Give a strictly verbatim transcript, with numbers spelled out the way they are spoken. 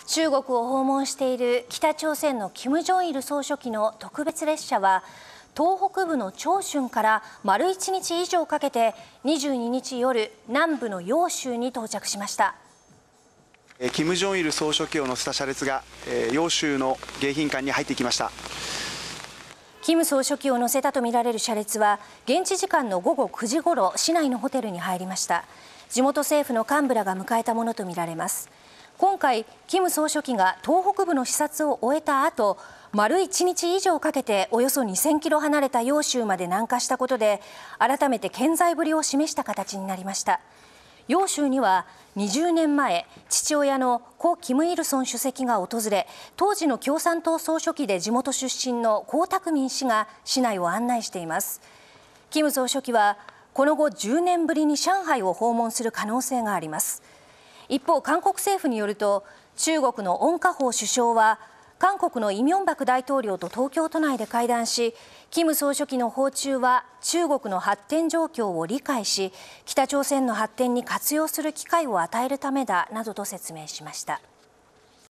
中国を訪問している北朝鮮の金正日総書記の特別列車は、東北部の長春から丸一日以上かけてにじゅうににち夜、南部の揚州に到着しました。 金正日総書記を乗せた車列が揚州の迎賓館に入ってきました。 金総書記を乗せたとみられる車列は、現地時間のごごくじごろ、市内のホテルに入りました。地元政府の幹部らが迎えたものとみられます。今回、金総書記が東北部の視察を終えた後、丸一日以上かけておよそにせんキロ離れた揚州まで南下したことで、改めて健在ぶりを示した形になりました。揚州にはにじゅうねんまえ、父親の故・金日成主席が訪れ、当時の共産党総書記で地元出身の江沢民氏が市内を案内しています。金総書記はこの後じゅうねんぶりに上海を訪問する可能性があります。一方、韓国政府によると、中国の温家宝首相は韓国のイ・ミョンバク大統領と東京都内で会談し、金総書記の訪中は中国の発展状況を理解し、北朝鮮の発展に活用する機会を与えるためだなどと説明しました。